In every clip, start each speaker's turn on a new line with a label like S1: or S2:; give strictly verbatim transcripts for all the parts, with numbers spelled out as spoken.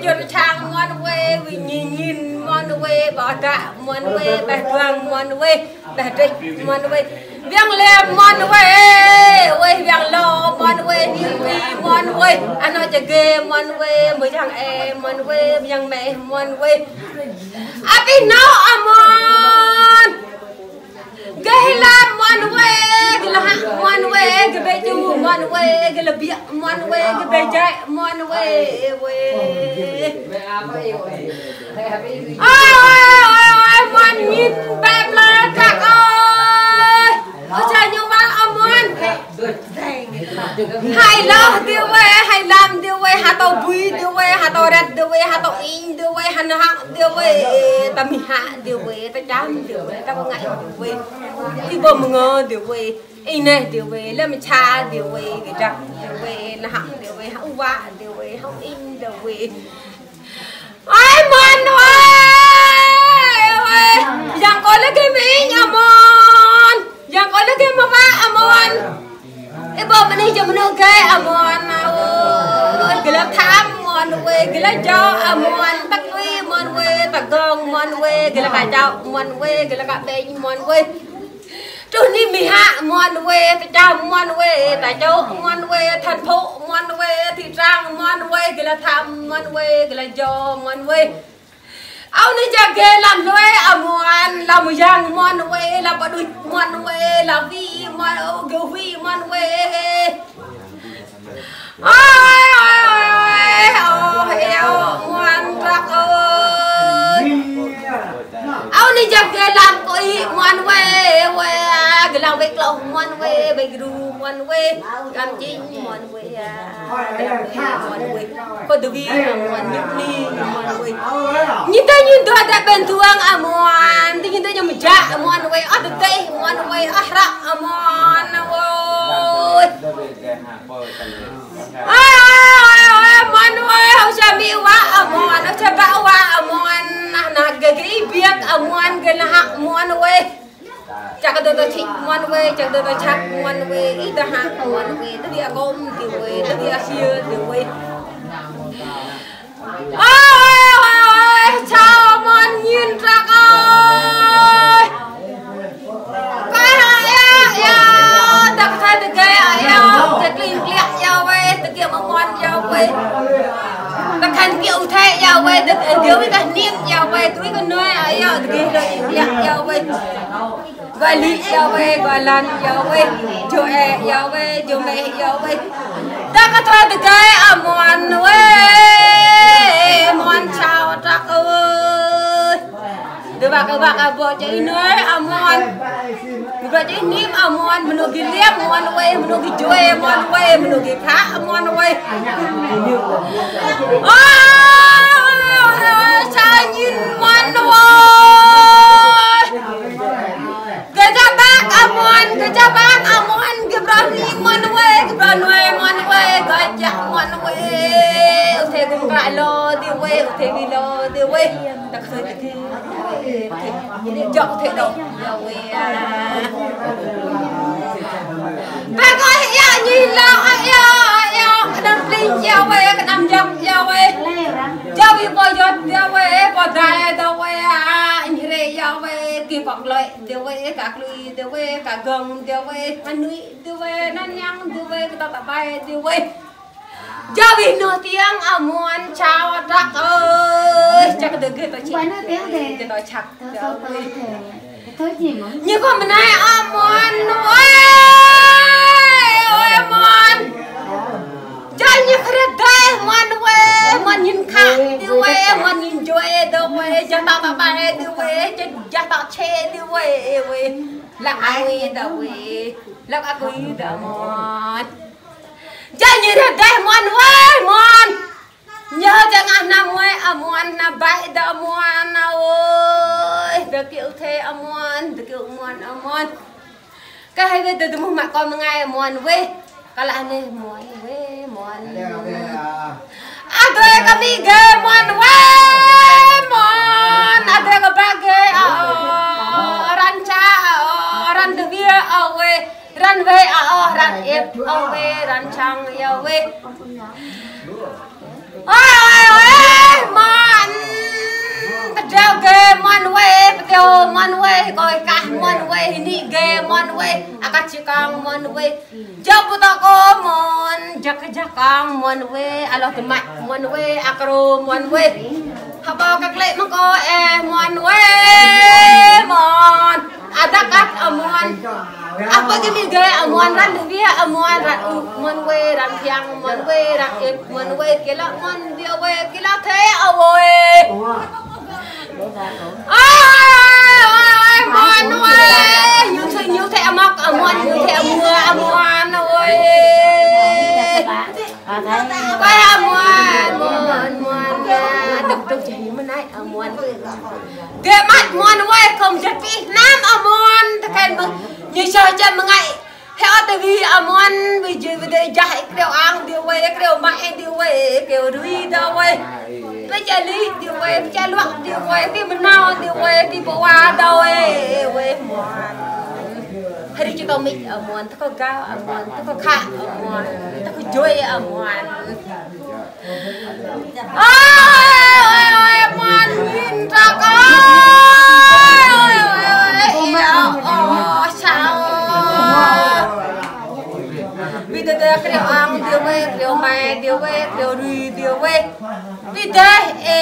S1: chôn chang mon quê vì nhìn nhìn mon quê bỏ cả mon quê bè đường mon quê bè trịch mon quê viang lem mon quê quê viang lo mon quê nhìn vì mon quê anh nói cho ghê mon quê mới thằng em mon quê viang mẹ mon quê à bị nấu amon ghê làm mon quê cái là mon quê cái bê chu mon quê cái là bịa mon quê cái bê chạy mon quê quê ôi ôi ôi mon nhìn bẹp là chắc ơi ôi trời như bác ông mon hay lo tiêu quê hay làm tiêu quê hà tàu bùi tiêu quê hà tàu rệt tiêu quê hà tàu in tiêu quê hà nó hạng tiêu quê ta mi hạ tiêu quê ta chăm tiêu quê ta có ngại tiêu quê đi bơm ngơ tiêu quê in này tiêu quê lên mình cha tiêu quê cái trăng tiêu quê là hạng tiêu quê hạng vạ tiêu quê hạng in tiêu quê ai mon ơi yang có lấy cái mỹ nhà mon yang có lấy cái mà vạ mon ibu meni cuma nak amuan awal, gelap tham mon we, gelap jauh amuan tak we mon we, tak gong mon we, gelap kacau mon we, gelap kabeng mon we. Tu ni miha mon we, tak jauh mon we, tak jauh mon we, tan phu mon we, thị trang mon we, gelap tham mon we, gelap jauh mon we. Áo này cha ghê làm loe amuan làm yang mon we làm bả đuôi mon we làm vi mon gấu vi mon we ôi ôi ôi ôi eo mon trắc ơi áo này cha ghê làm coi mon we we cái làm việc lòng mon we bị ru mon we làm chi mon we mon we có được vi mon nhục ni mon we nhìn ta nhìn tôi đã bên tuang amuan thì nhìn ta nhầm cha amuan we ở thực tế amuan we ở ra amuan ôi ai ai ai amuan we họ sẽ bị quá amuan họ sẽ bão quá amuan na cái cái việc amuan cái là hạng amuan we chắc cái tôi thích amuan we chắc tôi chắc amuan we ít ta hạng amuan we tôi bị gom thì we tôi bị xia thì we ôi chào mon nhìn ra ơi cái này ya đặc thay từ cái ya cái linh liệt ya về từ kia mà mon ya về đặc thay kiểu thế ya về từ điều với cái niệm ya về túi cái nơi ấy ya từ kia rồi liệt ya về gọi lý ya về gọi lần ya về chỗ e ya về chỗ mẹ ya về đặc thay từ cái amon về mon chào trắc ơi được bác các bác vợ chơi nơi amon vợ chơi ním amon mình được liếm amon quay mình được chơi amon quay mình được phá amon quay ôi sao nhìn mon ơi cái cha bác amon cái cha bác amon cái bác ním mon quay cái bác nuôi mon quay cái cha mon quay thế cũng lại lo tiêu quê thế vì lo tiêu quê đặc thời thì chọn thế đâu bà coi ya nhìn lao ya ya đâm linh giao quê cái đâm dọc giao quê giao vì bao giờ giao quê bao đại giao quê như thế giao quê kỳ vọng lợi tiêu quê các lui tiêu quê cả gồng tiêu quê ăn núi tiêu quê năn nhang tiêu quê cái tao tập bay tiêu quê giao vì nửa tiếng amuan chào trắc ơi chắc được cái tôi chỉ cái tôi chắc như con mình này amuan ơi ơi amuan chơi như cái đây amuan ơi amuan nhìn khác tiêu ơi amuan nhìn chơi đâu ơi cho tao tao bay tiêu ơi cho tao che tiêu ơi ơi là ai đâu ơi là ai đâu amuan chơi như thế đây mon ơi mon nhớ chẳng ăn năm ơi amon na bãi đó mon ơi được kiểu thế amon được kiểu mon amon cái hay về từ từ mà con một ngày mon về cái là này mon về mon à tôi có bị ghê mon về mon à tôi có bị ghê ở ran cha ở ran được bia ở về ran về ở ran ép ở về ran chăng ở về ôi ôi ôi mon treo ghê mon quê treo mon quê coi cả mon quê nị ghê mon quê akat chikang mon quê jauh putak ko mon jak jakang mon quê alo temat mon quê akro mon quê haba kakle mangko eh mon quê mon adakat amon apa gini gaya amuan ran dia amuan ran mon we ran piang mon we ran ep mon we kila mon dia we kila the awe ai mon we như thế như thế amak amuan như thế amua amuan oi cái amuan mon mon đục đục chỉ mình ai amuan cái mắt mon we không chết đi nam amuan cái như sao cho mà ngay theo từ vì amon vì gì vì đây chạy kêu ăn điều quay kêu mãi điều quay kêu đuôi đâu quay cái cha lý điều quay cái cha luộc điều quay cái mình nào điều quay cái bộ hoa đâu quay mòn hay đi cho tao mình amon tao có cao amon tao có khạ amon tao có chơi amon ôi ôi amon nhìn ra coi ôi ôi ôi sao vì thế đây kêu ăn điều về kêu mày điều về kêu đi điều về vì thế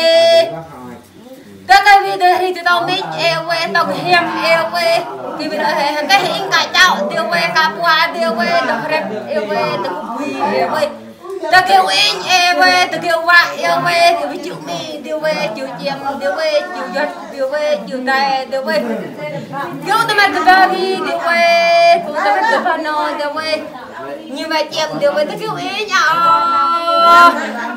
S1: tất cả vì thế thì tao biết eo về tao hiểm eo về thì vì thế hàng cái hình cả cháu điều về cả qua điều về tao khép eo về tao quỳ eo về tao kêu anh eo về tao kêu vợ eo về thì với chịu mì điều về chịu chiêm điều về chịu giật điều về chịu tay điều về kêu tao mà tao đi điều về tao tao tao tao nói điều về như vậy chiêm điều về tao kêu anh nhỏ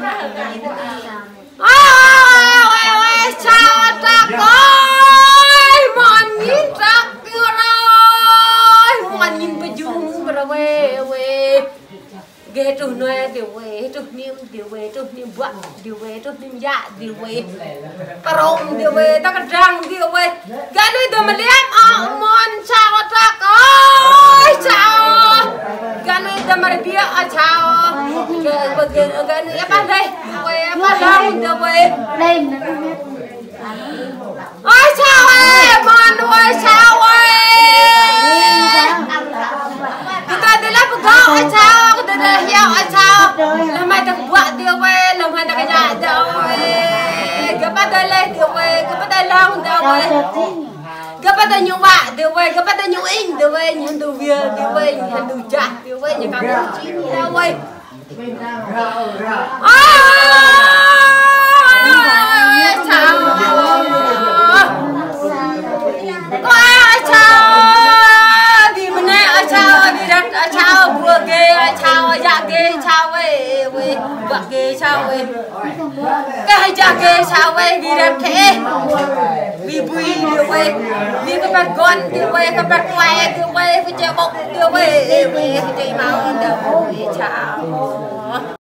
S1: ôi ôi sao ta coi mòn nhìn ra kia rồi mòn nhìn bây dung rồi về về ghé trù nơi điều về trù niêm điều về trù niêm vợ điều về trù niêm dạ điều về parom điều về ta cái răng điều về cái đôi tụi mình liếm ở mòn sao ta coi sao cái đôi tụi mình bia ở sao cái cái cái này bắt đây về bắt đâu điều về đây ôi sao ơi mòn ơi sao ơi kita adalah pegawai sao kita dah hiau sao làm mai tak buat dia we làm mai tak kaya dia we kepada le dia we kepada long dia we kepada nyawa dia we kepada nyuing dia we nyandu dia dia we nyandu jah dia we nyakang chin dia we ah sao ôi sao đi bên này sao đi đất sao vừa ghê sao dạ ghê sao về về vợ ghê sao về cái dạ ghê sao về đi đất thế vì bùi điều về vì các bạn con điều về các bạn quay điều về với chơi bóng điều về về chơi máu điều về sao